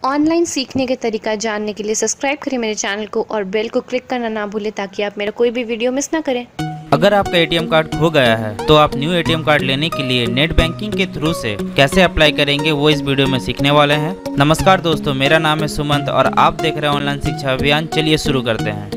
Online सीखने के तरीका जानने के लिए सब्सक्राइब करें मेरे चैनल को और बेल को क्लिक करना ना भूलें ताकि आप मेरा कोई भी वीडियो मिस ना करें। अगर आपका एटीएम कार्ड खो गया है तो आप न्यू एटीएम कार्ड लेने के लिए नेट बैंकिंग के थ्रू से कैसे अप्लाई करेंगे वो इस वीडियो में सीखने वाले हैं। नमस्कार दोस्तों, मेरा नाम है सुमंत और आप देख रहे हैं ऑनलाइन शिक्षा अभियान। चलिए शुरू करते हैं।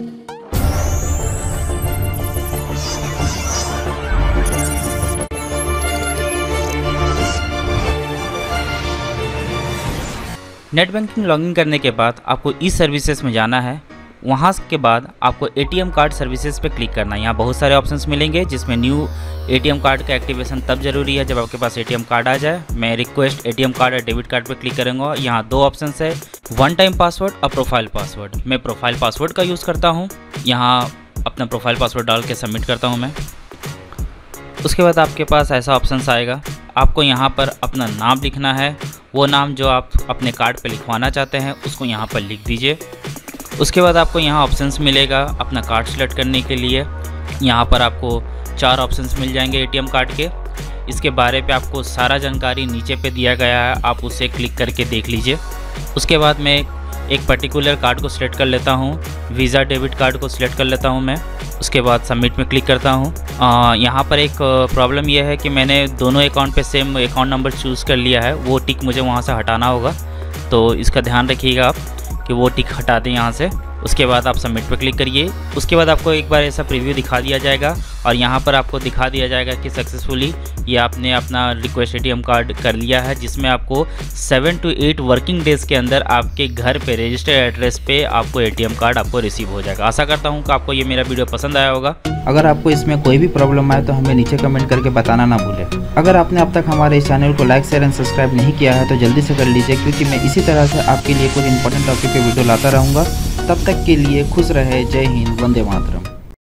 नेट बैंकिंग लॉगिन करने के बाद आपको ई सर्विसेज में जाना है। वहाँ के बाद आपको एटीएम कार्ड सर्विसेज पे क्लिक करना है। यहाँ बहुत सारे ऑप्शंस मिलेंगे जिसमें न्यू एटीएम कार्ड का एक्टिवेशन तब जरूरी है जब आपके पास एटीएम कार्ड आ जाए। मैं रिक्वेस्ट एटीएम कार्ड और डेबिट कार्ड पे क्लिक करूँगा। यहाँ दो ऑप्शंस है, वन टाइम पासवर्ड और प्रोफाइल पासवर्ड। मैं प्रोफाइल पासवर्ड का यूज़ करता हूँ। यहाँ अपना प्रोफाइल पासवर्ड डाल के सबमिट करता हूँ मैं। उसके बाद आपके पास ऐसा ऑप्शंस आएगा, आपको यहाँ पर अपना नाम लिखना है। वो नाम जो आप अपने कार्ड पे लिखवाना चाहते हैं उसको यहाँ पर लिख दीजिए। उसके बाद आपको यहाँ ऑप्शंस मिलेगा अपना कार्ड सेलेक्ट करने के लिए। यहाँ पर आपको 4 ऑप्शंस मिल जाएंगे एटीएम कार्ड के। इसके बारे पे आपको सारा जानकारी नीचे पे दिया गया है, आप उसे क्लिक करके देख लीजिए। उसके बाद मैं एक पर्टिकुलर कार्ड को सिलेक्ट कर लेता हूँ, वीज़ा डेबिट कार्ड को सिलेक्ट कर लेता हूँ मैं। उसके बाद सबमिट में क्लिक करता हूँ। यहाँ पर एक प्रॉब्लम यह है कि मैंने दोनों अकाउंट पे सेम अकाउंट नंबर चूज़ कर लिया है। वो टिक मुझे वहाँ से हटाना होगा, तो इसका ध्यान रखिएगा आप कि वो टिक हटा दें यहाँ से। उसके बाद आप सबमिट पर क्लिक करिए। उसके बाद आपको एक बार ऐसा प्रीव्यू दिखा दिया जाएगा और यहाँ पर आपको दिखा दिया जाएगा कि सक्सेसफुली ये आपने अपना रिक्वेस्ट एटीएम कार्ड कर लिया है, जिसमें आपको 7 to 8 वर्किंग डेज़ के अंदर आपके घर पे रजिस्टर्ड एड्रेस पे आपको एटीएम कार्ड आपको रिसीव हो जाएगा। आशा करता हूँ कि आपको ये मेरा वीडियो पसंद आया होगा। अगर आपको इसमें कोई भी प्रॉब्लम आए तो हमें नीचे कमेंट करके बताना ना भूलें। अगर आपने अब तक हमारे इस चैनल को लाइक शेयर एंड सब्सक्राइब नहीं किया है तो जल्दी से कर लीजिए, क्योंकि मैं इसी तरह से आपके लिए कुछ इंपॉर्टेंट टॉपिक पे वीडियो लाता रहूँगा। तब तक के लिए खुश रहे। जय हिंद, वंदे मातरम।